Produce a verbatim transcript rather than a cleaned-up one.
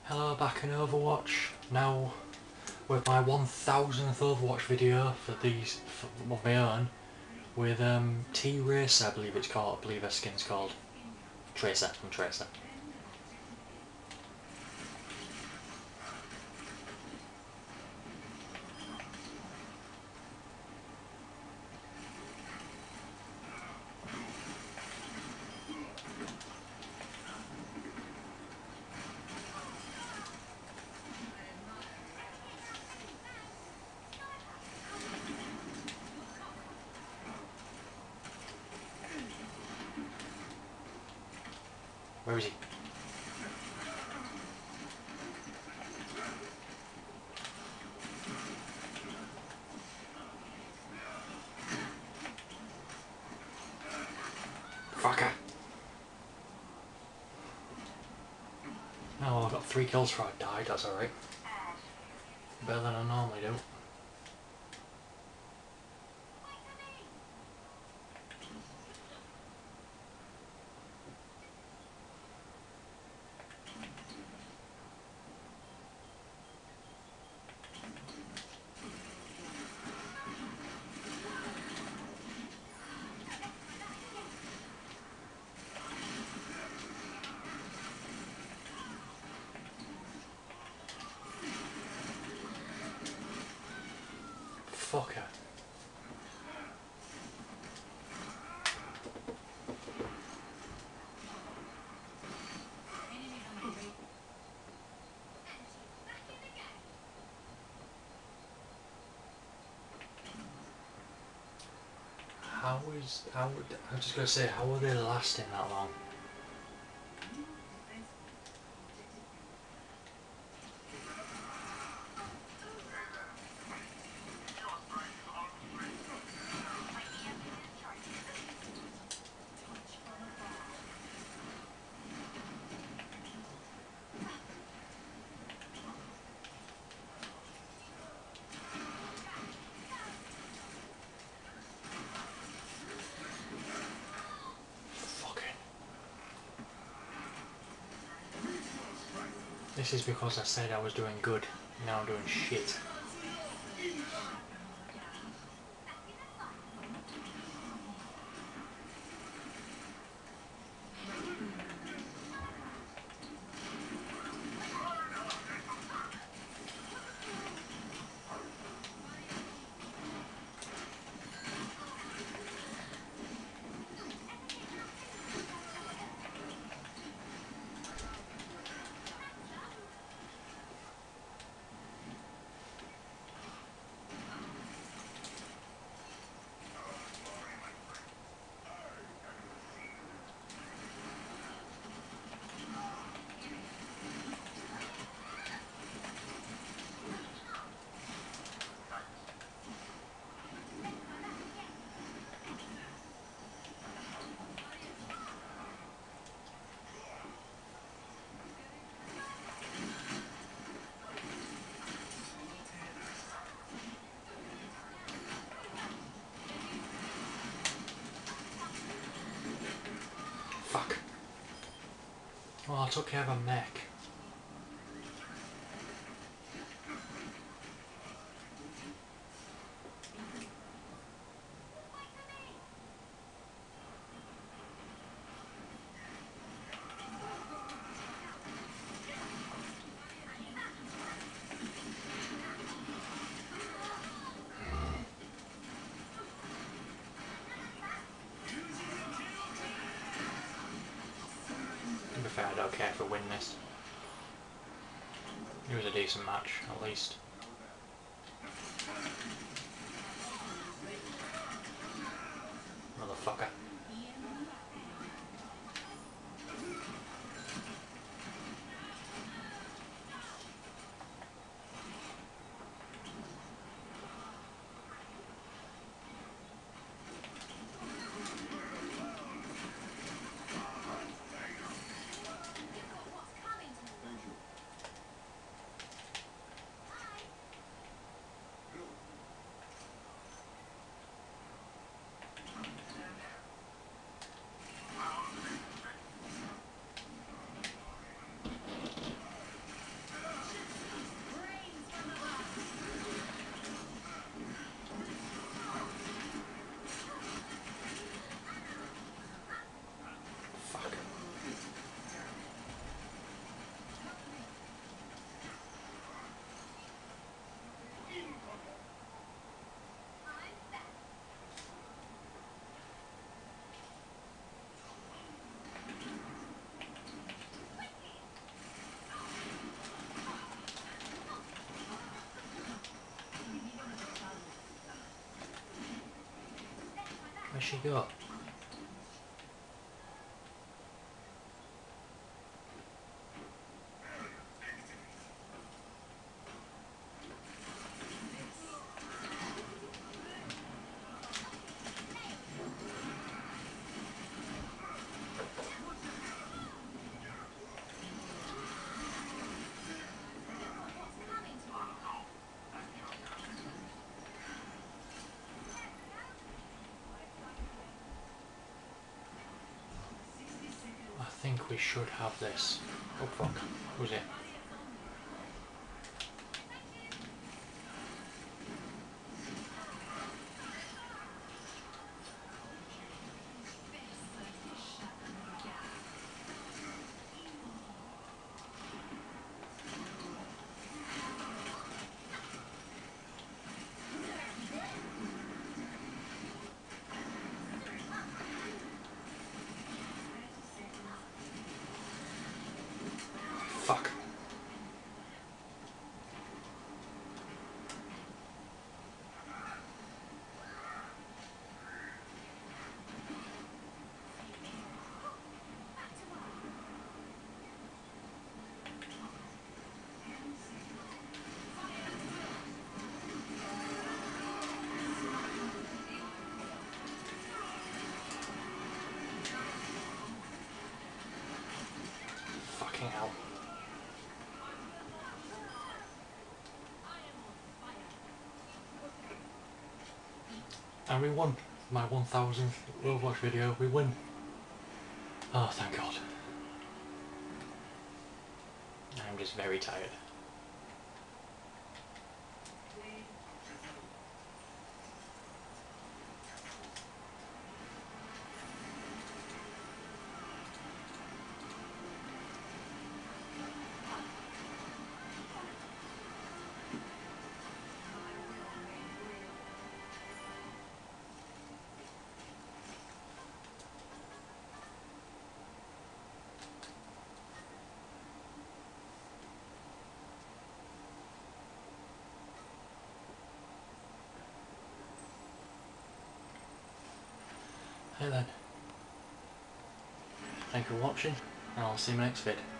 Hello, back in Overwatch, now with my one thousandth Overwatch video for these, for, of my own, with um, T-Racer, I believe it's called, I believe her skin's called. Tracer, from Tracer. Where is he? Fucker! Oh, I got three kills before I died, that's alright. Better than I normally do. Fucker. How is, how would, I was just gonna say, how are they lasting that long? This is because I said I was doing good, now I'm doing shit. Fuck. Well, I took care of a mech. To be fair, I don't care if we win this. It was a decent match, at least. Motherfucker. Where's she got? I think we should have this. Oh fuck, who's it? Fuck. Fucking hell. And we won my one thousandth Overwatch video. We win. Oh, thank God. I'm just very tired. Hey then. Thank you for watching, and I'll see you in my next vid.